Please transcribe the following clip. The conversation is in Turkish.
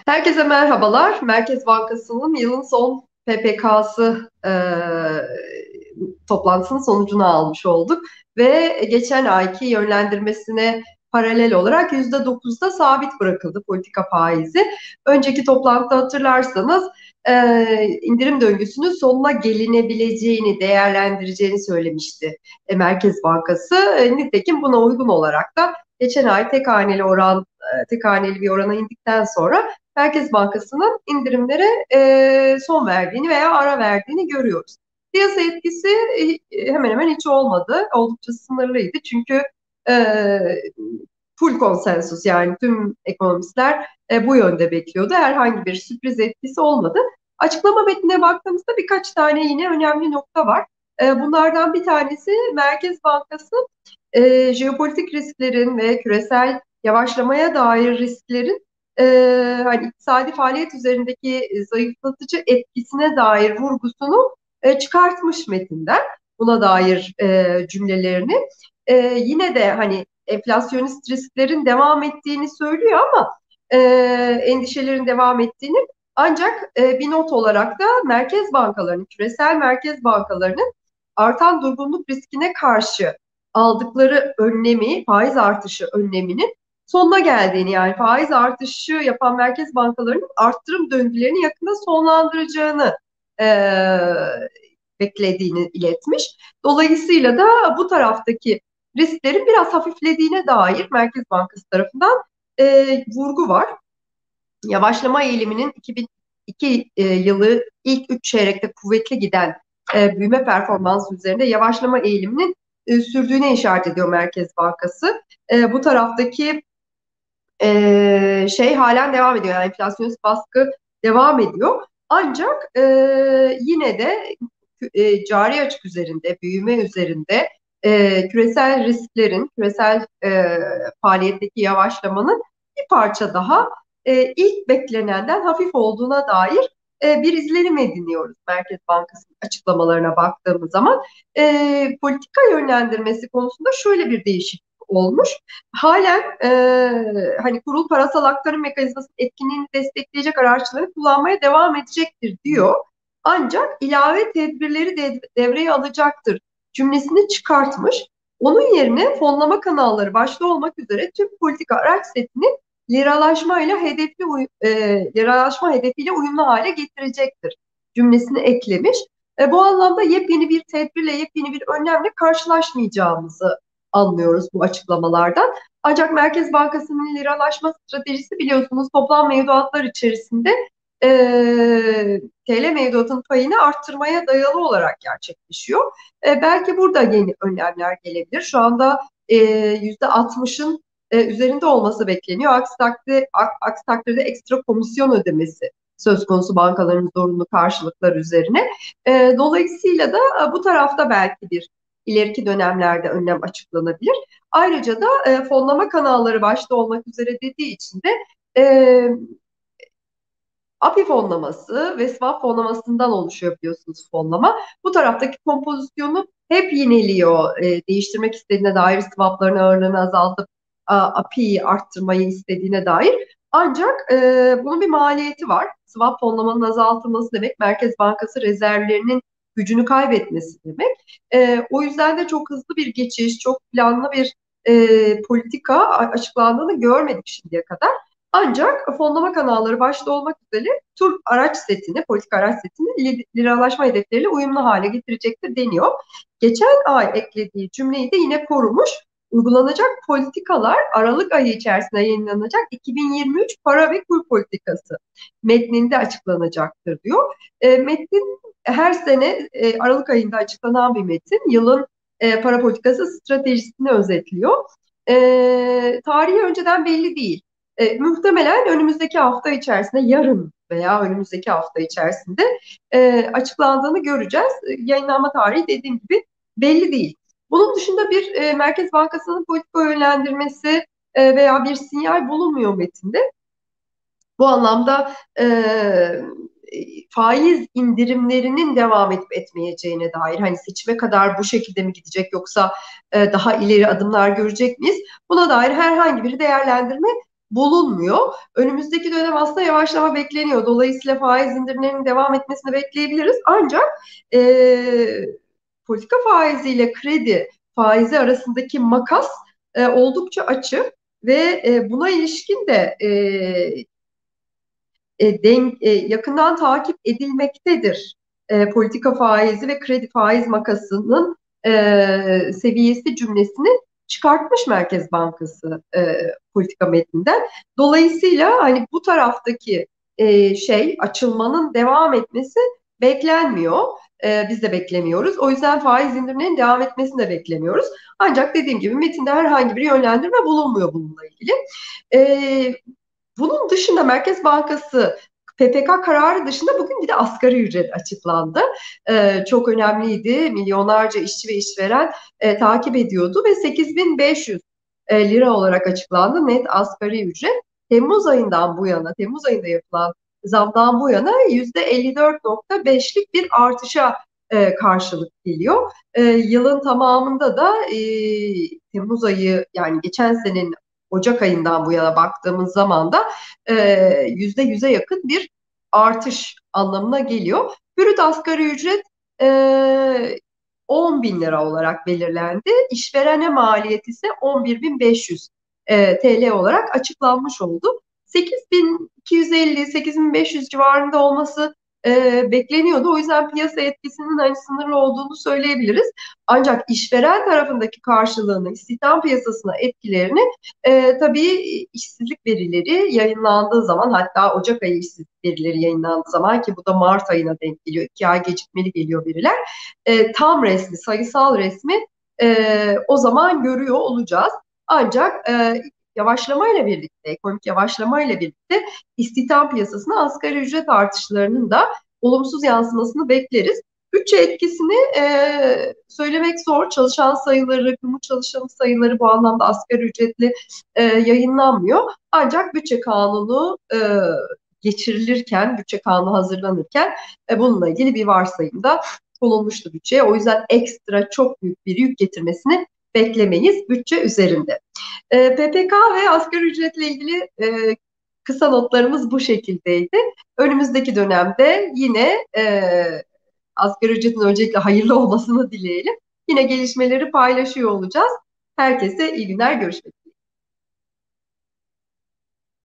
Herkese merhabalar. Merkez Bankası'nın yılın son PPK'sı toplantısının sonucunu almış olduk. Ve geçen ayki yönlendirmesine paralel olarak %9'da sabit bırakıldı politika faizi. Önceki toplantıda hatırlarsanız indirim döngüsünün sonuna gelinebileceğini, değerlendireceğini söylemişti Merkez Bankası. Nitekim buna uygun olarak da geçen ay tek haneli bir orana indikten sonra Merkez Bankası'nın indirimlere son verdiğini veya ara verdiğini görüyoruz. Piyasa etkisi hemen hemen hiç olmadı. Oldukça sınırlıydı. Çünkü e, full konsensus, yani tüm ekonomistler bu yönde bekliyordu. Herhangi bir sürpriz etkisi olmadı. Açıklama metnine baktığımızda birkaç tane yine önemli nokta var. Bunlardan bir tanesi Merkez Bankası jeopolitik risklerin ve küresel yavaşlamaya dair risklerin e, hani iktisadi faaliyet üzerindeki zayıflatıcı etkisine dair vurgusunu çıkartmış metinden, buna dair cümlelerini. Yine de hani enflasyonist risklerin devam ettiğini söylüyor ama e, endişelerin devam ettiğini, ancak bir not olarak da küresel merkez bankalarının artan durgunluk riskine karşı aldıkları önlemi, faiz artışı önleminin sonuna geldiğini, yani faiz artışı yapan merkez bankalarının arttırım döngülerini yakında sonlandıracağını e, beklediğini iletmiş. Dolayısıyla da bu taraftaki risklerin biraz hafiflediğine dair Merkez Bankası tarafından vurgu var. Yavaşlama eğiliminin 2002 yılı ilk 3 çeyrekte kuvvetli giden büyüme performansı üzerinde yavaşlama eğiliminin sürdüğüne işaret ediyor Merkez Bankası. Bu taraftaki halen devam ediyor. Yani enflasyonist baskı devam ediyor. Ancak yine de cari açık üzerinde, büyüme üzerinde küresel risklerin, küresel faaliyetteki yavaşlamanın bir parça daha ilk beklenenden hafif olduğuna dair bir izlenim ediniyoruz Merkez Bankası'nın açıklamalarına baktığımız zaman. Politika yönlendirmesi konusunda şöyle bir değişiklik olmuş. Halen hani kurul parasal aktarım mekanizmasının etkinliğini destekleyecek araçları kullanmaya devam edecektir diyor. Ancak ilave tedbirleri devreye alacaktır cümlesini çıkartmış. Onun yerine fonlama kanalları başta olmak üzere tüm politika araç setini liralaşma hedefiyle uyumlu hale getirecektir cümlesini eklemiş. Bu anlamda yepyeni bir tedbirle, yepyeni bir önlemle karşılaşmayacağımızı anlıyoruz bu açıklamalardan. Ancak Merkez Bankası'nın liralaşma stratejisi, biliyorsunuz, toplam mevduatlar içerisinde TL mevduatın payını arttırmaya dayalı olarak gerçekleşiyor. Belki burada yeni önlemler gelebilir. Şu anda %60'ın üzerinde olması bekleniyor. Aksi takdirde ekstra komisyon ödemesi söz konusu bankaların zorunlu karşılıklar üzerine. Dolayısıyla da bu tarafta belki bir ileriki dönemlerde önlem açıklanabilir. Ayrıca da fonlama kanalları başta olmak üzere dediği için de e, API fonlaması ve swap fonlamasından oluşuyor, biliyorsunuz, fonlama. Bu taraftaki kompozisyonu hep yineliyor. Değiştirmek istediğine dair, swapların ağırlığını azaltıp API'yi arttırmayı istediğine dair. Ancak bunun bir maliyeti var. Swap fonlamanın azaltılması demek Merkez Bankası rezervlerinin gücünü kaybetmesi demek. O yüzden de çok hızlı bir geçiş, çok planlı bir politika açıklandığını görmedik şimdiye kadar. Ancak fonlama kanalları başta olmak üzere tüm araç setini, politika araç setini liralaşma hedefleriyle uyumlu hale getirecektir deniyor. Geçen ay eklediği cümleyi de yine korumuş. Uygulanacak politikalar Aralık ayı içerisinde yayınlanacak 2023 para ve kur politikası metninde açıklanacaktır diyor. Metnin her sene Aralık ayında açıklanan bir metin. Yılın para politikası stratejisini özetliyor. Tarihi önceden belli değil. Muhtemelen önümüzdeki hafta içerisinde, yarın veya önümüzdeki hafta içerisinde açıklandığını göreceğiz. Yayınlanma tarihi, dediğim gibi, belli değil. Bunun dışında bir Merkez Bankası'nın politika yönlendirmesi veya bir sinyal bulunmuyor metinde. Bu anlamda faiz indirimlerinin devam edip etmeyeceğine dair, hani seçime kadar bu şekilde mi gidecek, yoksa daha ileri adımlar görecek miyiz? Buna dair herhangi bir değerlendirme bulunmuyor. Önümüzdeki dönem aslında yavaşlama bekleniyor. Dolayısıyla faiz indirimlerinin devam etmesini bekleyebiliriz. Ancak politika faiziyle kredi faizi arasındaki makas oldukça açık ve buna ilişkin de yakından takip edilmektedir. Politika faizi ve kredi faiz makasının seviyesi cümlesini çıkartmış Merkez Bankası politika metninden. Dolayısıyla hani bu taraftaki açılmanın devam etmesi beklenmiyor. Biz de beklemiyoruz. O yüzden faiz indirimlerinin devam etmesini de beklemiyoruz. Ancak dediğim gibi metinde herhangi bir yönlendirme bulunmuyor bununla ilgili. E, Bunun dışında Merkez Bankası PPK kararı dışında bugün bir de asgari ücret açıklandı. Çok önemliydi. Milyonlarca işçi ve işveren takip ediyordu ve 8.500 lira olarak açıklandı net asgari ücret. Temmuz ayında yapılan zamdan bu yana %54,5'lik bir artışa karşılık geliyor. Yılın tamamında da Temmuz ayı yani geçen senenin Ocak ayından bu yana baktığımız zaman da %100'e yakın bir artış anlamına geliyor. Brüt asgari ücret e, 10 bin lira olarak belirlendi. İşverene maliyeti ise 11.500 TL olarak açıklanmış oldu. 8.250, 8.500 civarında olması bekleniyordu. O yüzden piyasa etkisinin hani sınırlı olduğunu söyleyebiliriz. Ancak işveren tarafındaki karşılığını, istihdam piyasasına etkilerini tabii işsizlik verileri yayınlandığı zaman, hatta Ocak ayı işsizlik verileri yayınlandığı zaman, ki bu da Mart ayına denk geliyor. 2 ay gecikmeli geliyor veriler. Tam resmi, sayısal resmi o zaman görüyor olacağız. Ancak yavaşlamayla birlikte, ekonomik yavaşlamayla birlikte istihdam piyasasına asgari ücret artışlarının da olumsuz yansımasını bekleriz. Bütçe etkisini söylemek zor. Çalışan sayıları, kamu çalışanı sayıları bu anlamda asgari ücretli yayınlanmıyor. Ancak bütçe kanunu geçirilirken, bütçe kanunu hazırlanırken bununla ilgili bir varsayımda konulmuştu bütçeye. O yüzden ekstra çok büyük bir yük getirmesini beklemeyiz bütçe üzerinde. PPK ve asgari ücretle ilgili kısa notlarımız bu şekildeydi. Önümüzdeki dönemde yine asgari ücretin öncelikle hayırlı olmasını dileyelim. Yine gelişmeleri paylaşıyor olacağız. Herkese iyi günler, görüşmek üzere.